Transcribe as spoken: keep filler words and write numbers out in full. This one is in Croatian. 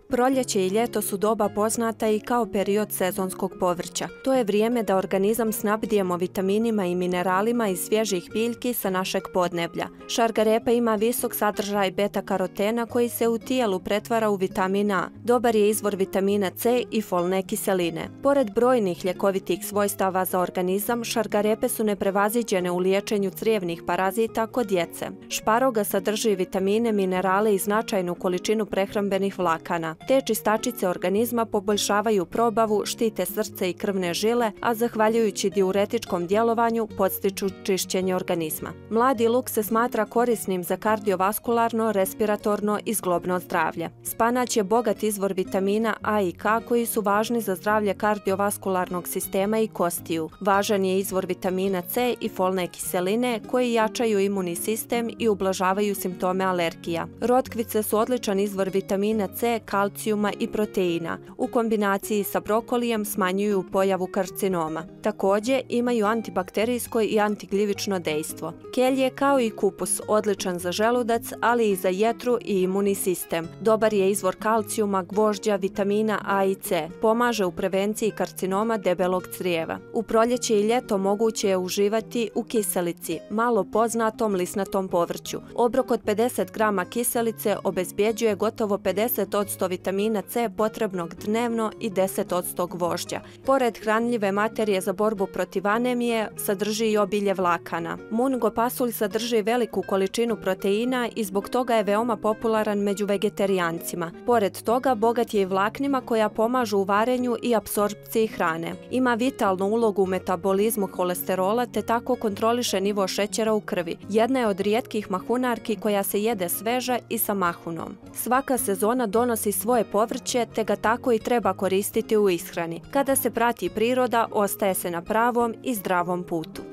Proljeće i ljeto su doba poznata i kao period sezonskog povrća. To je vrijeme da organizam snabdijemo vitaminima i mineralima iz svježih biljki sa našeg podneblja. Šargarepa ima visok sadržaj beta-karotena koji se u tijelu pretvara u vitamin A. Dobar je izvor vitamina C i folne kiseline. Pored brojnih ljekovitih svojstava za organizam, šargarepe su neprevaziđene u liječenju crijevnih parazita kod djece. Šparoga sadrži vitamine, minerale i značajnu količinu prehrambenih vlakana. Te čistačice organizma poboljšavaju probavu, štite srce i krvne žile, a zahvaljujući diuretičkom djelovanju podstiču čišćenje organizma. Mladi luk se smatra korisnim za kardiovaskularno, respiratorno i zglobno zdravlje. Spanać je bogat izvor vitamina A i K koji su važni za zdravlje kardiovaskularnog sistema i kostiju. Važan je izvor vitamina C i folne kiseline koji jačaju imunni sistem i ublažavaju simptome alergija. Rotkvice su odličan izvor vitamina C, kalcijuma i proteina. U kombinaciji sa brokolijem smanjuju pojavu karcinoma. Također imaju antibakterijsko i antigljivično dejstvo. Kelj je kao i kupus odličan za želudac, ali i za jetru i imunni sistem. Dobar je izvor kalcijuma, gvožđa, vitamina A i C. Pomaže u prevenciji karcinoma debelog crijeva. U proljeće i ljeto moguće je uživati u kiselici, malo poznatom lisnatom povrću. Obrok od pedeset grama kiselice obezbjeđuje gotovo pedeset posto vitamina C potrebnog dnevno i deset posto gvožđa. Pored hranljive materije za borbu protiv anemije, sadrži i obilje vlakana. Mungo pasulj sadrži veliku količinu proteina i zbog toga je veoma popularan među vegetarijancima. Pored toga, bogat je i vlaknima koja pomažu u varenju i apsorpciji hrane. Ima vitalnu ulogu u metabolizmu holesterola te tako kontroliše nivo šećera u krvi. Jedna je od rijetkih mahunarki koja se jede sveža i sa mahunom. Svaka sezona donosi svoje povrće te ga tako i treba koristiti u ishrani. Kada se prati priroda, ostaje se na pravom i zdravom putu.